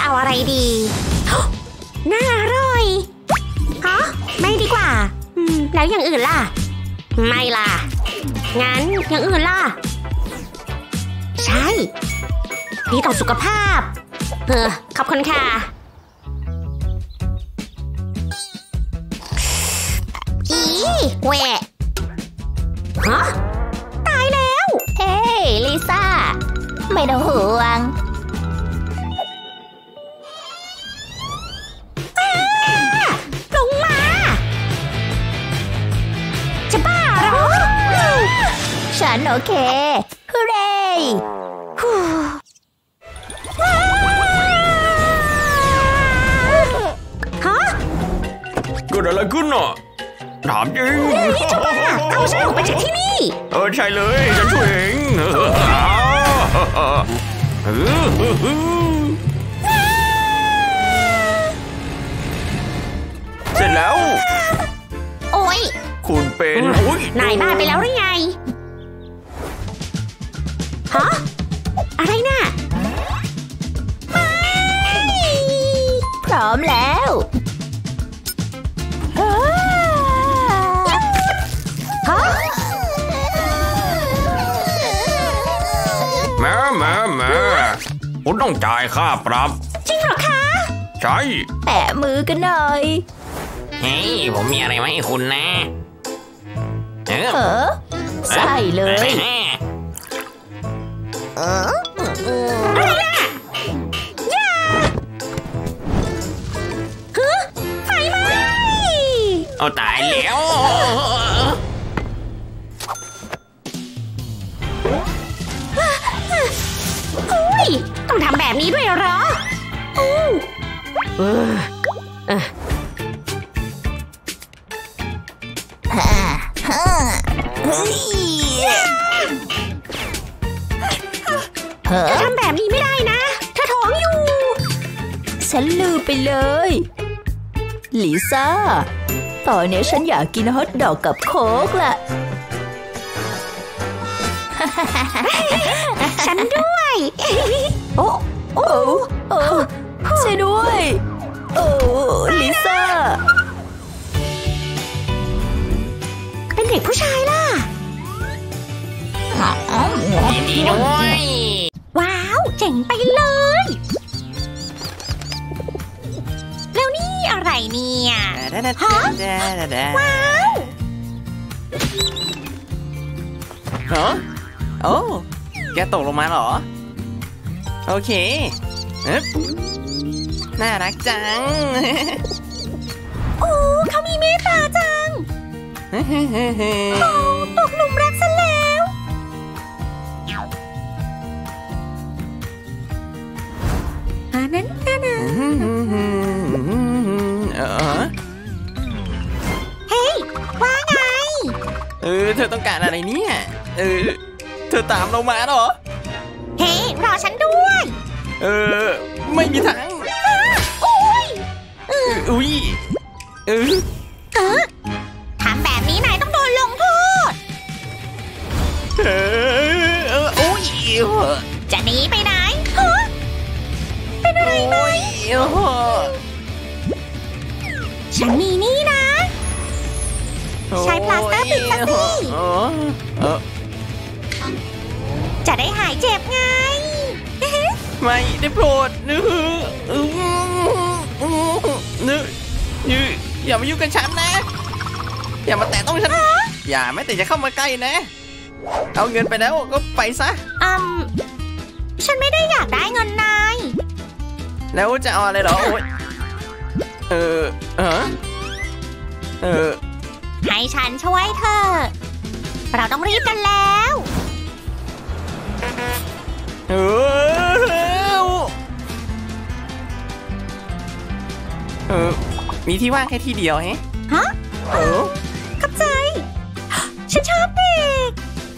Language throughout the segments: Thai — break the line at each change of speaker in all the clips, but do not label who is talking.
เอาอะไรดีน่าอร่อยฮะไม่ดีกว่าแล้วอย่างอื่นล่ะไม่ล่ะงั้นอย่างอื่นล่ะใช่ดีต่อสุขภาพขอบคุณค่ะอีแหวะฮะตายแล้วเฮ้ลิซ่าไม่ต้องห่วงลงมาจะบ้าเหรอฉันโอเคฮูเร่ฮะ
เกิดอะไรขึ้นน่ะถามจริง
จะบ้าเอาฉันออกไปจากที่นี่
ใช่เลยฉันช่วยเองเสร็จแล้ว
โอ๊ย
คุณเป็น
นายบ้าไปแล้วหรือไงฮะอะไรน่ะพร้อมแล้วฮะ
แม่คุณต้องจ่ายค่าปรับ
จริงเหรอคะ
ใช่
แตะมือกันหน่อย
เฮ้ยผมมีอะไรมาให้คุณนะ
ใช่เลยอะไรน่ะย่าไฟไหม้
เอาตายแล้ว
ต้องทำแบบนี้ด้วยเหรอจะทำแบบนี้ไม่ได้นะเธอท้องอยู่ฉันลืมไปเลยลิซ่าตอนนี้ฉันอยากกินฮอทดอกกับโค้กล่ะฉันด้วยโอ้ช่วยด้วยลิซ่าเป็นเด็กผู้ชายล่ะ
ยินดีด้วย
ว้าวเจ๋งไปเลยแล้วนี่อะไรเนี่ยฮะว้าว
โอ้แกตกลงมาเหรอโอเคน่ารักจัง
โอ้เขามีเมตตาจังตกหลุมรักซะแล้วนั่นเฮ้ยว่าไง
เธอต้องการอะไรเนี่ยเธอตามเรามาเหรอ
เฮ้รอฉันด้วย
ไม่มีทางอุ้ย
ทำแบบนี้นายต้องโดนลงโทษ
อุ้ย
จะหนีไปไหนเป็นอะไรไหมฉันมีนี่นะใช้พลาสเตอร์ปิดซะสิจะได้หายเจ็บไง
ไม่ได้โปรดอย่ามายุ่งกับฉันนะอย่ามาแตะต้องฉันอย่าแม้แต่จะเข้ามาใกล้นะเอาเงินไปแล้วก็ไปซะ
ฉันไม่ได้อยากได้เงินนาย
แล้วจะเอาอะไรหรอ
ให้ฉันช่วยเธอเราต้องรีบกันแล้ว
มีที่ว่างแค่ที่เดียวฮะ
ขับใจฉันชอบเด็ก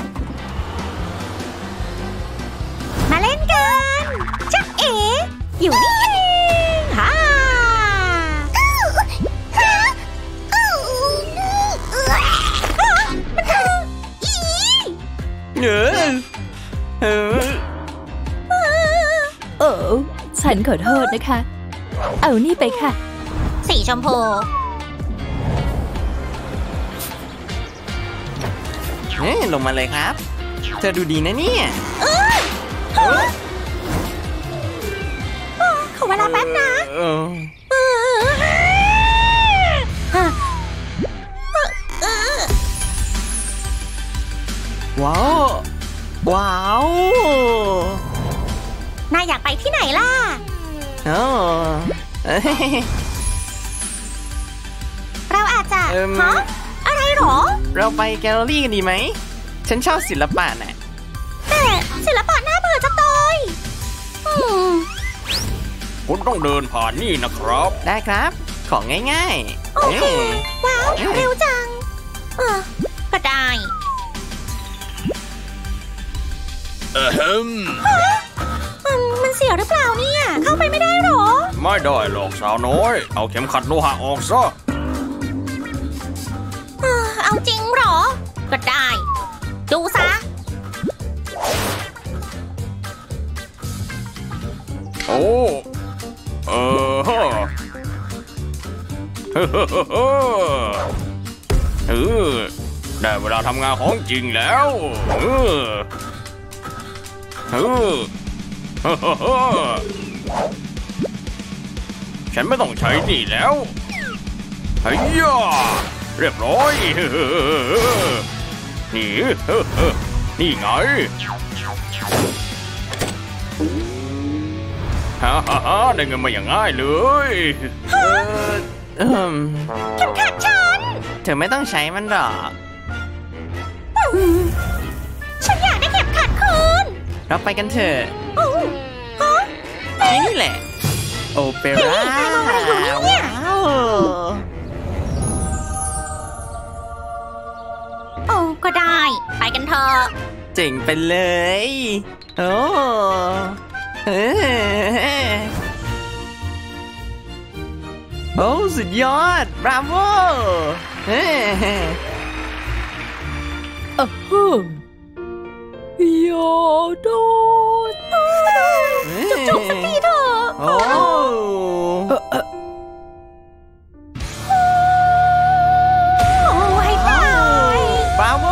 มาเล่นกันจ๊ะเอ๋อยู่นี่เองฮ่า
ฉันขอโทษนะคะเอานี่ไปค่ะ
สีชมพู
ลงมาเลยครับเธอดูดีนะเนี่ย
ขอเวลาแป๊บนะ
ว้าวว้าวน
ายอยากไปที่ไหนล่ะเราอาจจะฮะอะไรหรอ
เราไปแกลเลอรี่กันดีไหมฉันชอบศิลปะน่ะ
แต่ศิลปะน่าเบื่อจังเลย
คุณต้องเดินผ่านนี่นะครับได้ครับของง่ายๆ
โอเคว้าวเร็วจังก็ได้มันเสียหรือเปล่าเนี่ยเข้าไปไม่ได้หรอ
ไม่ได้หรอกสาวน้อยเอาเข็มขัดโลหะออกซะ
เอาจริงหรอก็ได้ดูซะ
โอ้ได้เวลาทำงานของจริงแล้วฉันไม่ต้องใช้นี่แล้วเฮ้ยเรียบร้อยนี่ไงได้เงินมาอย่างง่ายเลย
เข็มขัดฉัน
เธอไม่ต้องใช้มันหรอก
ฉันอยากได้เข็มขัดคืน
เราไปกันเถอะนี่แหละโอเปร่า
ก็ได้ไปกันเถอะ
เจ๋งไปเลยสุดยอดบราโว
โยโด
จุกสักทีเถอะให้ตาย
บราโว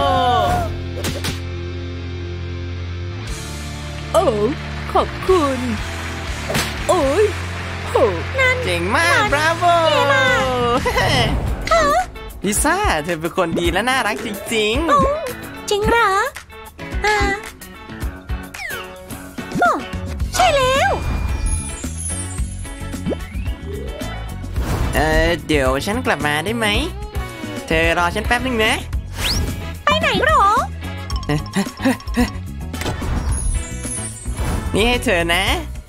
ขอบคุณโอ้ยโห
นั่นเจ๋งมากบราโวลิซ่าเธอเป็นคนดีและน่ารักจริง
จริงเหรอใช่แล้ว
เดี๋ยวฉันกลับมาได้ไหมเธอรอฉันแป๊บนึงนะ
ไปไหนหรอ
นี่ให้เธอนะ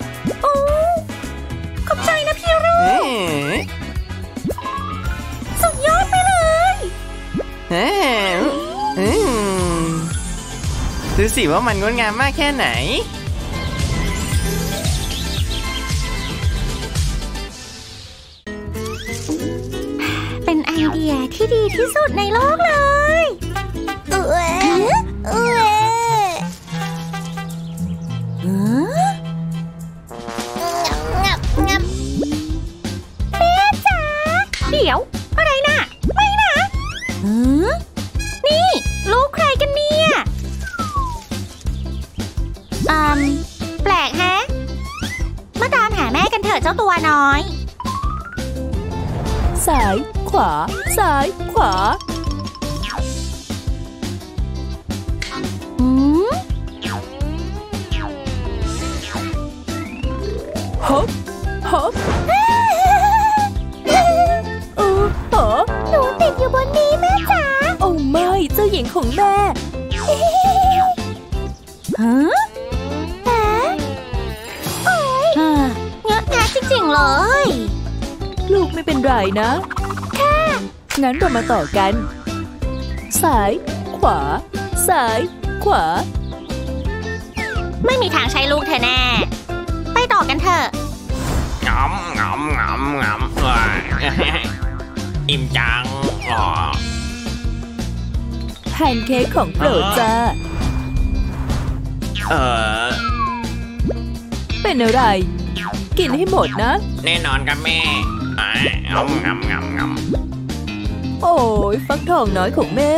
ขอบใจนะพี่รุ่งสุดยอดไปเลย
ดูสิว่ามันงดงามมากแค่ไหน
เป็นไอเดียที่ดีที่สุดในโลกเลยเดี๋ยวอะไรน่ะไม่นะนี่ลูกใครกันเนี่ยแปลกแฮะมาตามหาแม่กันเถอะเจ้าตัวน้อย
ซ้ายขวาซ้ายขวาฮบฮบ
หนูติดอยู่บนนี้แม่จ๋า
โอ้ไม่เจ้าหญิงของแม่
เงอะแงะจริงๆเลย
ลูกไม่เป็นไรนะ
ค่ะ
งั้นเรามาต่อกันซ้ายขวาซ้ายขวา
ไม่มีทางใช้ลูกเธอแน่ไปต่อกันเถอะ
งำอิ่มจัง
แพนเค้กของโปรดจ้าเป็นอะไรกินให้หมดนะ
แน่นอนครับแม่งำ
โอ้ยฟักทองน้อยของแม่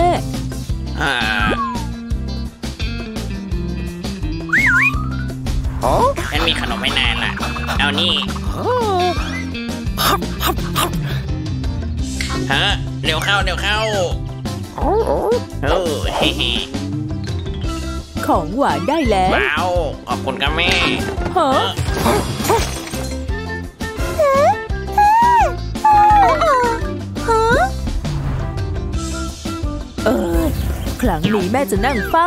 ฉันมีขนมไม่นานล่ะเอานี่ฮะเร็วเข้าเฮ้
ของหวานได้แล้ว
ว้าวขอบคุณครับแม่
ฮะครั้งนี้แม่จะนั่งเฝ้า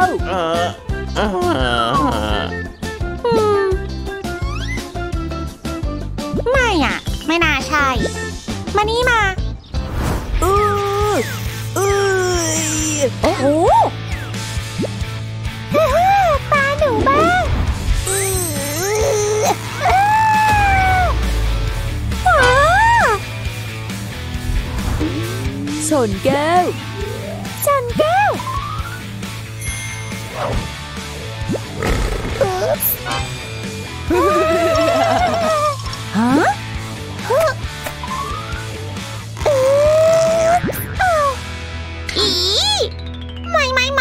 ไม่อ่ะ ไม่น่าใช่ มานี่มาโอ้โหตาหนูบ้าง
ชนแก้ว
ฮะอีไม่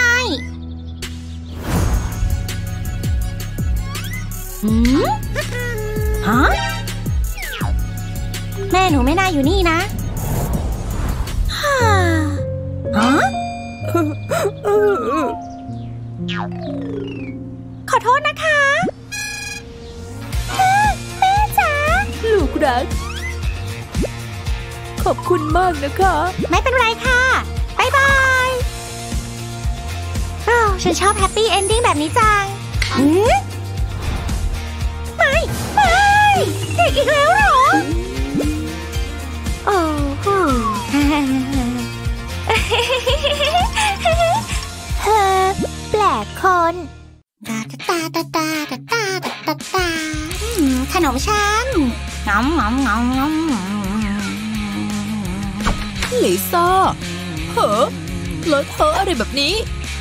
ฮะแม่หนูไม่น่าอยู่นี่นะฮะขอโทษนะคะแม่จ๋า
ลูกรัก ขอบคุณมากนะคะ
ไม่เป็นไรค่ะบ๊ายบายฉันชอบแฮปปี้เอนดิ้งแบบนี้จังไม่เด็กอีกแล้วเหรอโอ้โหแปลกคนขนมฉันงอม
ลิซ่าเหรอเลอะเทอะอะไรแบบนี้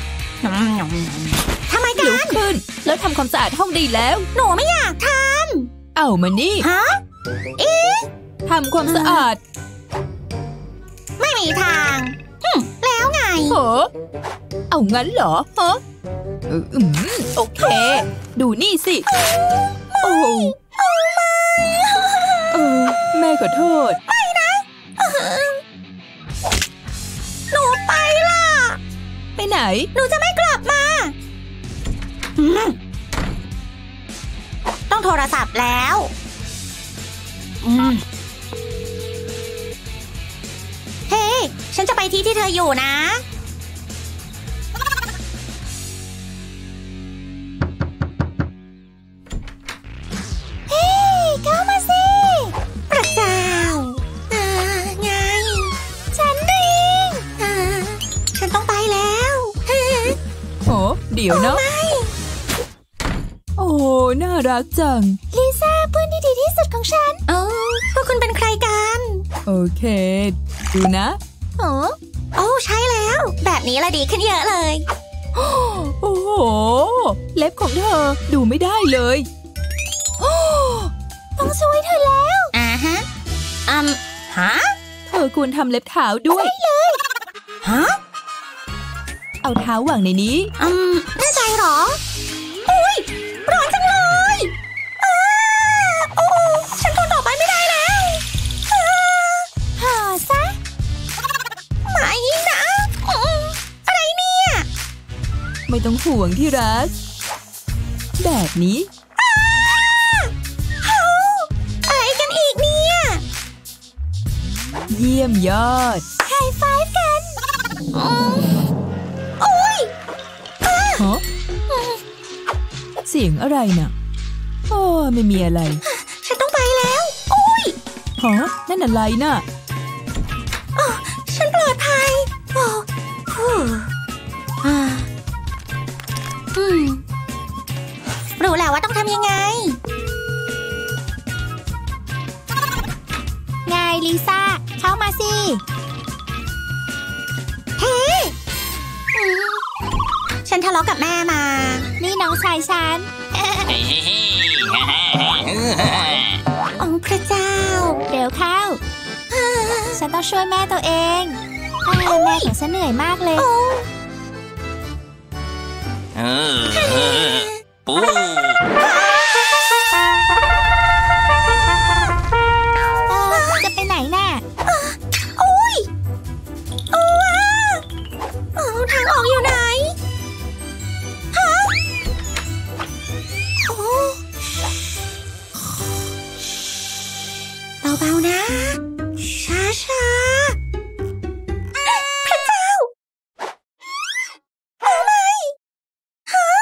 ทำไมกั
ลุก
น
ขึ้น แล้วทำความสะอาดห้องได้แล้ว
หนูไม่อยากท
เอามานี่
ำฮะ
ทำความสะอาด
ไม่มีทางแล้วไง
เหรอเอางั้นเหรอฮะโอเค ดูนี่สิ โอ้แม่ขอโทษ
หนูไปล่ะ
ไปไหน
หนูจะไม่กลับมาต้องโทรศัพท์แล้วเฮ้ ฉันจะไปที่เธออยู่นะเฮ้เข้ามาสิพระเจ้าไงฉันดิงฉันต้องไปแล้ว
โอ้เดี๋ยวนะโอ้น่ารักจัง
ลิซ่าเพื่อนที่ดีที่สุดของฉันพวกคุณเป็นใครกัน
โอเคดูนะ
โอ้ใช่แล้วแบบนี้ละดีขึ้นเยอะเลย
โอ้โหเล็บของเธอดูไม่ได้เลย
ต้องช่วยเธอแล้วฮะ
เธอควรทำเล็บเท้าด้วย
ได้เลย
เอาเท้าวางในนี้
แน่ใจหรออุ้ยร้อนจังเลยโอ้ฉันทนต่อไปไม่ได้แล้วหาซะไม่นะอะไรเนี่ย
ไม่ต้องห่วงที่รักแบบนี้
อะไรกันอีกเนี่ย
เยี่ยมยอด
ไฮไฟว์กันโอ้ย
ฮะเสียงอะไรน่ะโอ้ไม่มีอะไร
ฉันต้องไปแล้วโอ้ย
ฮะนั่นอะไรน่ะ
ฉันปลอดภัยรู้แล้วว่าต้องทำยังไงไงลิซ่าเข้ามาสิเฮ้ฉันทะเลาะกับแม่มานี่น้องชายฉัน
ต้องช่วยแม่ตัวเองแม่ของฉันเหนื่อยมากเลย
ปู
จะไปไหนน่ะ
ทางออกอยู่ไหนฮะเบาๆนะช้าพระเจ้าโอ้ไม่ฮะ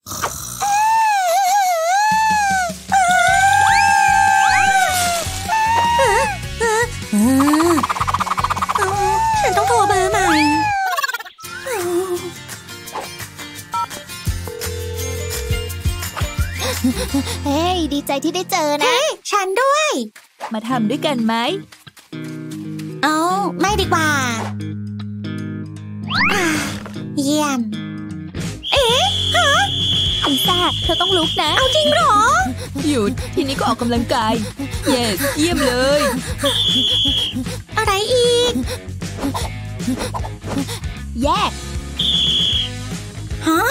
ฉันต้องโทรเบอร์ใหม่
เฮ้ยดีใจที่ได้เจอนะ
ฉันด้วย
มาทำด้วยกันไหม
ไม่ดีกว่าเยี่ยม
ลิซ่าเธอต้องลุกนะ
เอาจริงเหรอ
หยุดทีนี้ก็ออกกำลังกาย yes เยี่ยมเลย
อะไรอีก
แยก
ฮะ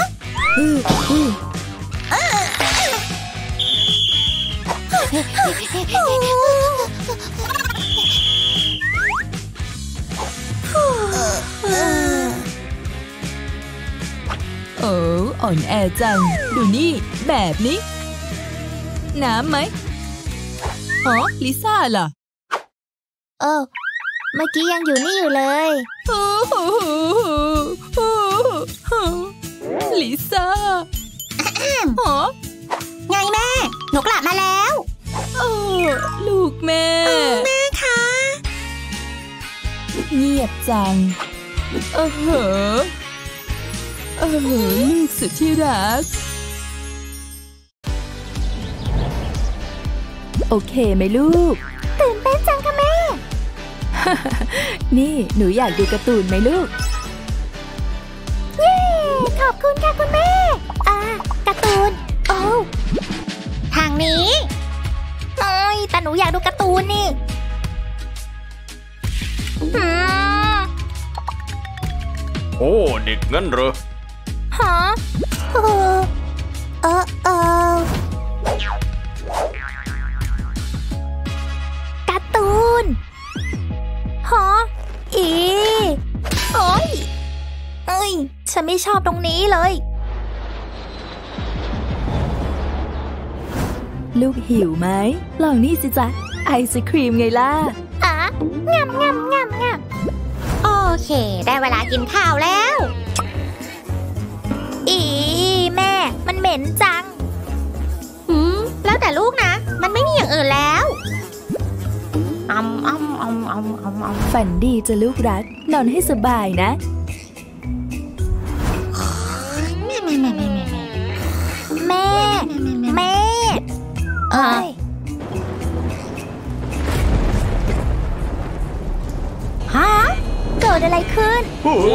อ่อนแอจังดูนี่แบบนี้น้ำไหมลิซ่าล่ะ
เมื่อกี้ยังอยู่นี่อยู่เลย
ลิซ่า
ไงแม่หนูกลับมาแล้ว
ลูกแม่
แม่คะ
เงียบจังลูกสุดที่รักโอเคไหมลูก
ตื่นเต้นจังค่ะแม่
นี่หนูอยากดูการ์ตูนไหมลูก
เย้ขอบคุณค่ะคุณแม่การ์ตูน
ทางนี้
แต่หนูอยากดูการ์ตูนนี่
โอ้เด็กงั้นเหรอ
ฮะการ์ตูนฮะโอ้ยฉันไม่ชอบตรงนี้เลย
ลูกหิวไหมลองนี่สิจ๊ะไอศครีมไงล่ะ
งำ
โอเคได้เวลากินข้าวแล้ว
แม่มันเหม็นจัง
แล้วแต่ลูกนะมันไม่มีอย่างอื่นแล้ว
ฝันดีจะลูกรักนอนให้สบายนะ
แม่ฮะเกิดอะไรขึ้น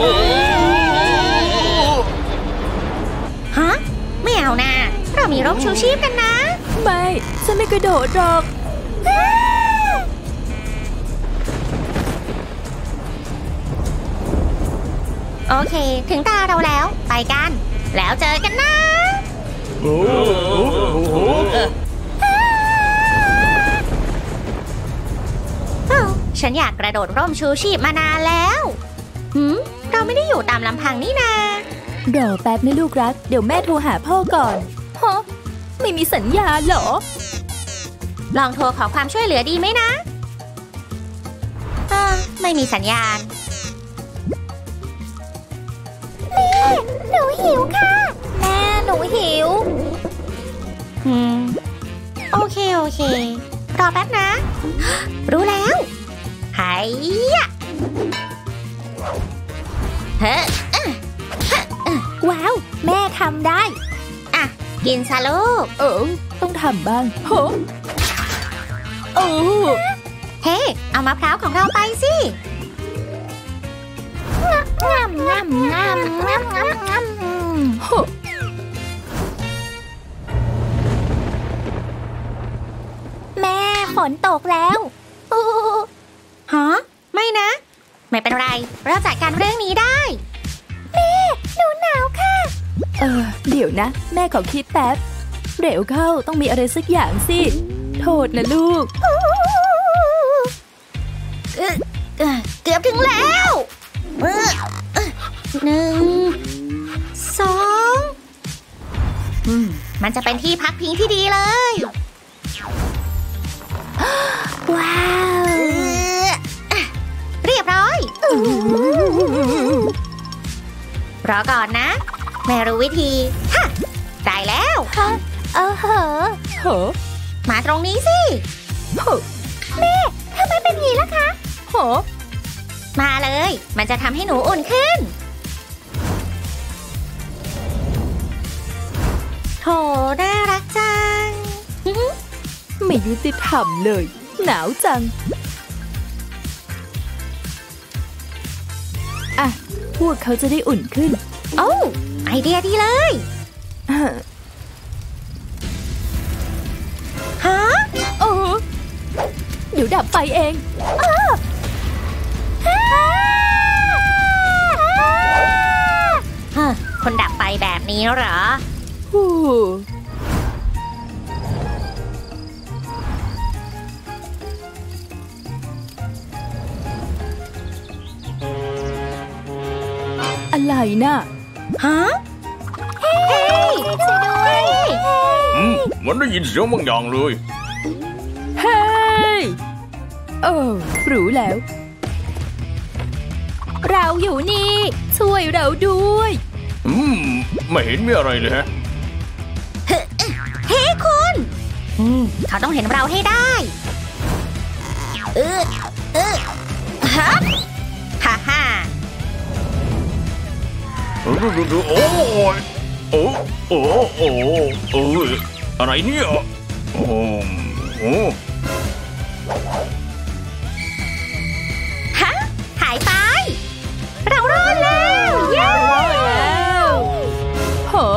ฮะไม่เอานะเรามีร่มชูชีพกันนะ
ไม่ฉันไม่กระโดดหรอก
โอเคถึงตาเราแล้วไปกันแล้วเจอกันนะฉันอยากกระโดดร่มชูชีพมานานแล้วเราไม่ได้อยู่ตามลำพังนี่นาร
อแป๊บนะลูกรักเดี๋ยวแม่โทรหาพ่อก่อนไม่มีสัญญาณเหรอ
ลองโทรขอความช่วยเหลือดีไหมนะไม่มีสัญญาณ
แม่หนูหิวค่ะแม่หนูหิว
โอเครอแป๊บนะรู้แล้วไฮ้ยะ
ว้าวแม่ทำได้
กินซะลูก
ต้องทำบ้าง
เฮ้เอามะพร้าวของเราไปสิ
แม่ฝนตกแล้ว
ฮะไม่นะไม่เป็นไรเราจัดการเรื่องนี้ได้
หนูหนาวค่ะ
เดี๋ยวนะ แม่ขอคิดแป๊บ เร็วเข้าต้องมีอะไรสักอย่างสิ โทษนะลูก
เกือบถึงแล้ว1 2มันจะเป็นที่พักพิงที่ดีเลย
ว้าว
เรียบร้อยรอก่อนนะไม่รู้วิธีฮะได้แล้ว
เหอ
มาตรงนี้สิ
ทำไมเป็นอย่างนี้ล่ะคะ
มาเลยมันจะทำให้หนูอุ่นขึ้นโถน่ารักจัง
ไม่ยุติธรรมเลย หนาวจัง อ่ะ พวกเขาจะได้อุ่นขึ้น
โอ้ไอเดียดีเลยฮะ
เดี๋ยวดับไฟเอง
คนดับไฟแบบนี้เหรอ
อะไรน่ะ
ฮะ เฮ้ยช่วยด้วย
มันได้ยินเสียงบางอย่างเลย
เฮ้ย รู้แล้ว เราอยู่นี่ ช่วยเราด้วย
ไม่เห็นมีอะไรเลยฮะ
เฮ้คุณเขาต้องเห็นเราให้ได้ฮะฮ่าฮ่า
โอ้ยโอ้อะไรเนี่ย
ฮะหายไปเรารอดแล้วเย้
เหรอ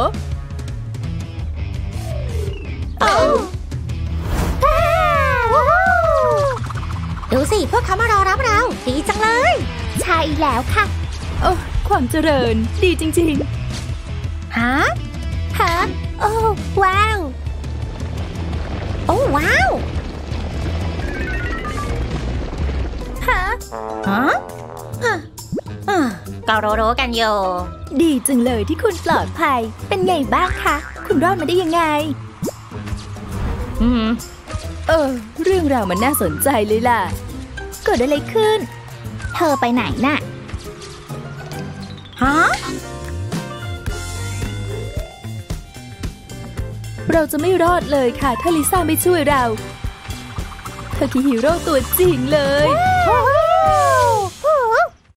ดูสิพวกเขามารอรับเราดีจังเลย
ใช่แล้วค่ะ
ความเจริญดีจริง
ฮะ
โอ้ว้าว
โอ้ว้าวฮะก็รู้กันอยู่
ๆ ดีจังเลยที่คุณปลอดภัย
เป็นไงบ้างคะ
คุณรอดมาได้ยังไง เรื่องราวมันน่าสนใจเลยล่ะ
เกิดอะไรขึ้น เธอไปไหนน่ะ
ฮะ
เราจะไม่รอดเลยค่ะถ้าลิซ่าไม่ช่วยเรา เธอคือฮีโร่ตัวจริงเลย